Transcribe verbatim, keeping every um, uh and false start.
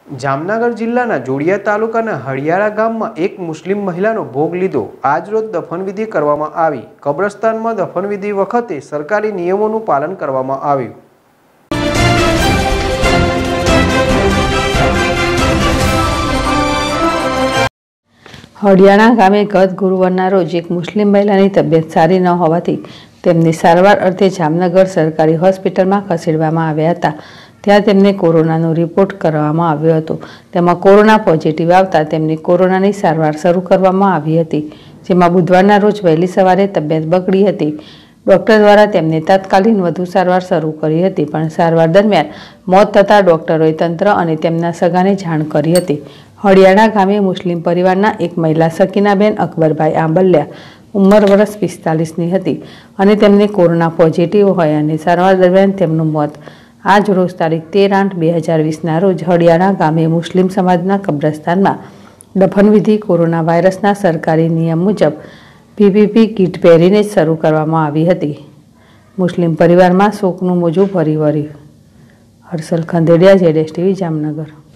જામનગર જિલ્લાના જોડિયા તાલુકાના હળિયાળા ગામમાં એક મુસ્લિમ મહિલાનો ભોગ લીધો। આજરોજ દફનવિધિ કરવામાં આવી। કબ્રસ્તાનમાં દફનવિધિ વખતે સરકારી નિયમોનું પાલન કરવામાં આવ્યું। હળિયાળા ગામે ગત ગુરુવારના રોજ એક મુસ્લિમ મહિલાની તબિયત સારી ન હોવાથી તેમની સારવાર અર્થે જામનગર સરકારી હોસ્પિટલમાં ખસેડવામાં આવ્યા હતા। ત્યાં તેમને કોરોનાનો રિપોર્ટ કરવામાં આવ્યો હતો। તેમાં કોરોના પોઝિટિવ આવતા તેમની કોરોનાની સારવાર શરૂ કરવામાં આવી હતી, જેમાં બુધવારના રોજ વહેલી સવારે તબિયત બગડી હતી। ડોક્ટર દ્વારા તેમને તાત્કાલિક વધુ સારવાર શરૂ કરી હતી, પણ સારવાર દરમિયાન મોત થતાં ડોક્ટરોએ તંત્ર અને તેમના સગાને જાણ કરી હતી। હળિયાળા ગામે મુસ્લિમ પરિવારના એક મહિલા સકીનાબેન અકબરભાઈ આંબલિયા ઉંમર વર્ષ પિસ્તાલીસની હતી અને તેમને કોરોના પોઝિટિવ હોય અને સારવાર દરમિયાન તેમનું મોત આજ રોજ તારીખ તેર આઠ બે હજાર વીસના રોજ હળિયાળા ગામે મુસ્લિમ સમાજના કબ્રસ્તાનમાં દફનવિધિ કોરોના વાયરસના સરકારી નિયમ મુજબ પીપીપી કીટ પહેરીને જ શરૂ કરવામાં આવી હતી। મુસ્લિમ પરિવારમાં શોકનું મોજું ફરી વળ્યું। Harshal Khandediya, Z S TV, Jamnagar.